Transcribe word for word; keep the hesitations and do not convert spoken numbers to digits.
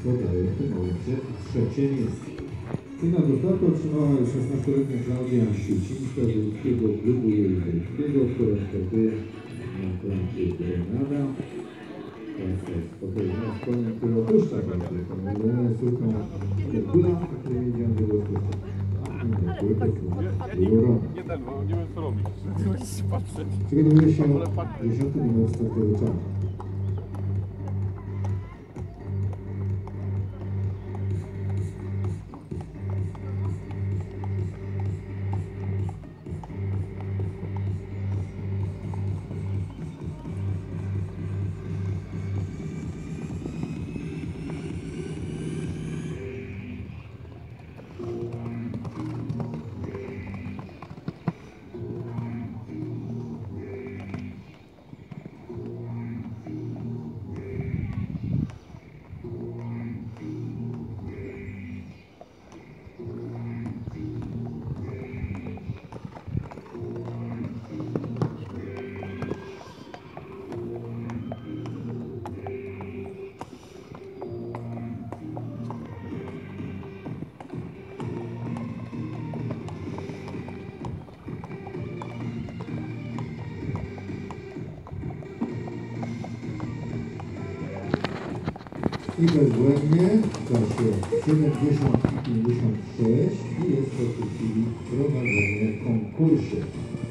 daje w tym momencie trzecie miejsce. Finał do startu otrzymała szesnastoletnia Klaudia Świecińska z Łódzkiego Klubu Jejskiego, która startuje na plancie Grenada. Klasa jest spokojna z koniem, który opuszcza klasę. Ona jest córką Herkula, o której wiedziałem, że było słyszeć. Nie ten, bo nie wiem co robić. Patrzeć. Przygotowuje się dziesiąty numer startowy czas. I bezbłędnie w klasie siedemdziesiąt i pięćdziesiąt sześć i jest to w tej chwili prowadzenie konkursu.